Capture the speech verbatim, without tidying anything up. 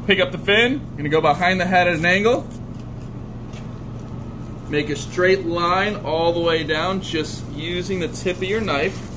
pick up the fin. You're gonna go behind the head at an angle. Make a straight line all the way down, just using the tip of your knife.